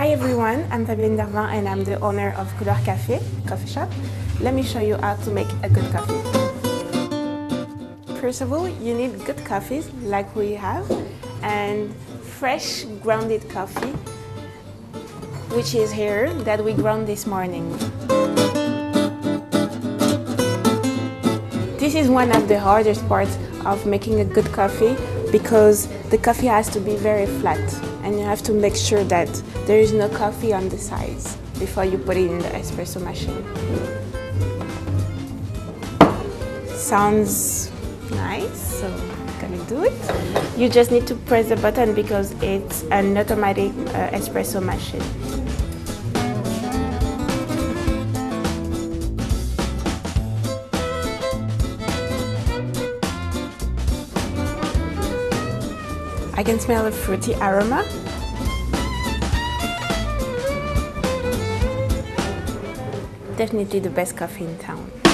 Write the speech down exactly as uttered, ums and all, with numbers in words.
Hi everyone, I'm Fabienne Dervain and I'm the owner of Couleur Café, coffee shop. Let me show you how to make a good coffee. First of all, you need good coffees like we have and fresh grounded coffee, which is here, that we ground this morning. This is one of the hardest parts of making a good coffee because the coffee has to be very flat and you have to make sure that there is no coffee on the sides before you put it in the espresso machine. Sounds nice, so I'm gonna do it. You just need to press the button because it's an automatic uh, espresso machine. I can smell a fruity aroma. Definitely the best coffee in town.